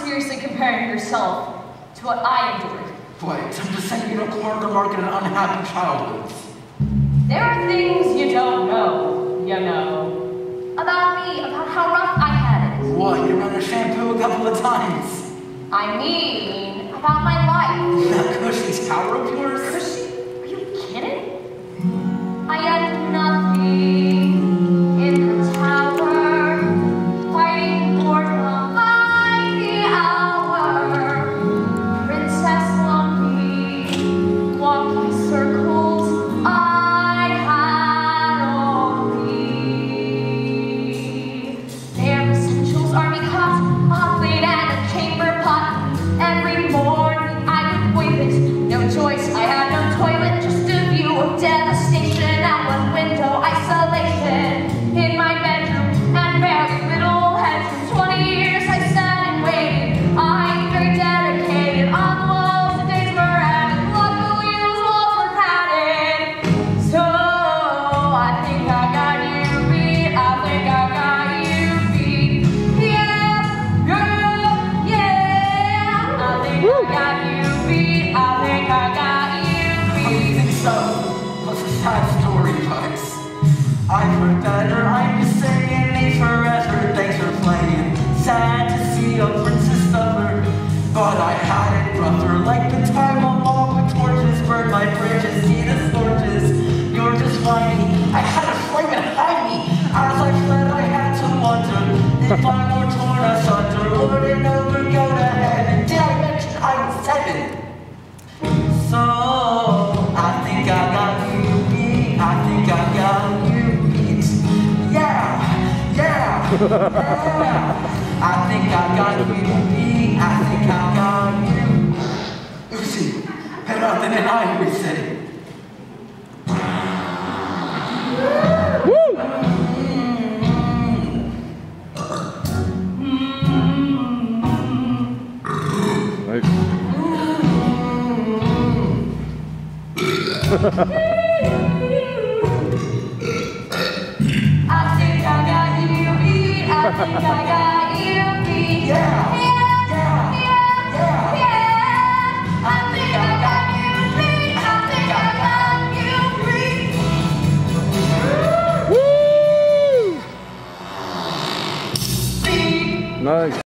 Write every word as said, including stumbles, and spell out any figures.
seriously comparing yourself to what I endured. Wait, I'm just saying you don't corner the market in unhappy childhoods. There are things you don't know, you know. About me, about how rough I had it. What, you ran a shampoo a couple of times? I mean, about my life. That cushy tower of yours? Cushy? Are you kidding? I had nothing in the tower, fighting for the mighty hour. Princess Lumpy, walking circles, I had only. Their essentials are me caught, a plate and a chamber pot. Every morning I would wave it, no choice, I had no toilet, just a view of devastation out one window, isolation in my bedroom, and very little headroom. Twenty years I sat and waited, I'm very dedicated. On the walls the days were added, luckily those walls were padded. So I think I got you beat, I think I got you beat. Yeah, girl, yeah. I think I got you beat, I think I got you beat. I think so. What's a sad story, guys? I've heard better, I'm just saying me forever. Thanks for playing. Sad to see a princess suffer, but I had it rougher. Like the time a mob with torches burned my bridges. See the torches, you're just whiny. I had a flame and hide me. As I fled, I had to wonder if I were torn asunder. Lord and over, go to heaven. Did I mention I was seven? So, I think I got you beat. I think I got you beat. Yeah, yeah, yeah. I think I got you beat. I think I got you. Uzi, head out in an ivory city. Woo! Nice. I think I got you beat, I think I got you beat. Yeah.